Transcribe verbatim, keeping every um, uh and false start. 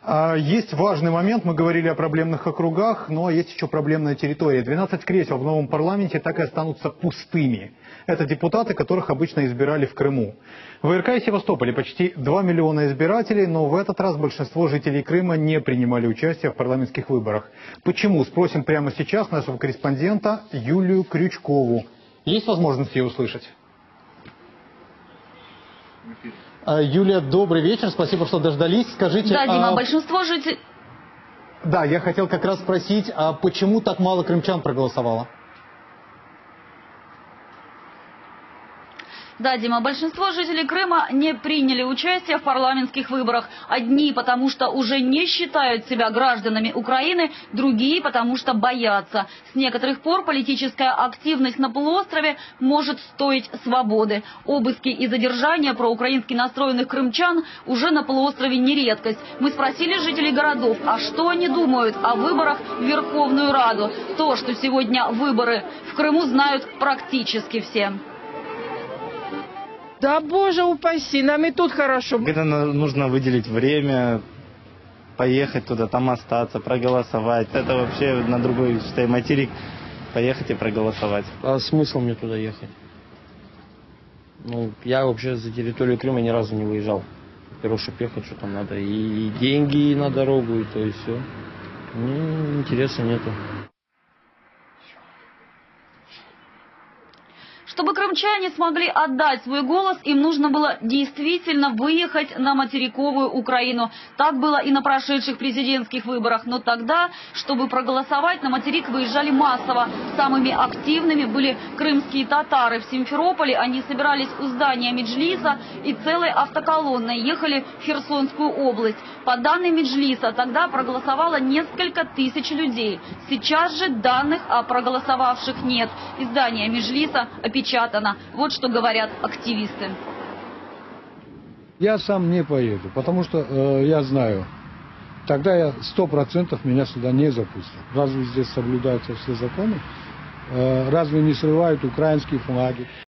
Есть важный момент, мы говорили о проблемных округах, но есть еще проблемная территория. двенадцать кресел в новом парламенте так и останутся пустыми. Это депутаты, которых обычно избирали в Крыму. В ВРК и Севастополе почти два миллиона избирателей, но в этот раз большинство жителей Крыма не принимали участие в парламентских выборах. Почему? Спросим прямо сейчас нашего корреспондента Юлию Крючкову. Есть возможность ее услышать? Юлия, добрый вечер, спасибо, что дождались. Скажите, да, Дима, а... большинство жителей... Да, я хотел как раз спросить, а почему так мало крымчан проголосовало? Да, Дима, большинство жителей Крыма не приняли участие в парламентских выборах. Одни потому, что уже не считают себя гражданами Украины, другие потому, что боятся. С некоторых пор политическая активность на полуострове может стоить свободы. Обыски и задержания проукраински настроенных крымчан уже на полуострове не редкость. Мы спросили жителей городов, а что они думают о выборах в Верховную Раду. То, что сегодня выборы в Крыму, знают практически все. Да, боже упаси, нам и тут хорошо. Это нужно выделить время, поехать туда, там остаться, проголосовать. Это вообще на другой, считай, материк, поехать и проголосовать. А смысл мне туда ехать? Ну, я вообще за территорию Крыма ни разу не выезжал. Во-первых, чтобы ехать, что там надо, и деньги и на дорогу, и то, и все. Мне интереса нету. Чтобы крымчане смогли отдать свой голос, им нужно было действительно выехать на материковую Украину. Так было и на прошедших президентских выборах. Но тогда, чтобы проголосовать, на материк выезжали массово. Самыми активными были крымские татары. В Симферополе они собирались у здания Меджлиса и целой автоколонной ехали в Херсонскую область. По данным Меджлиса, тогда проголосовало несколько тысяч людей. Сейчас же данных о проголосовавших нет. Издание Меджлиса опечатано. Вот что говорят активисты. Я сам не поеду, потому что э, я знаю, тогда я сто процентов меня сюда не запустят. Разве здесь соблюдаются все законы? Э, разве не срывают украинские флаги?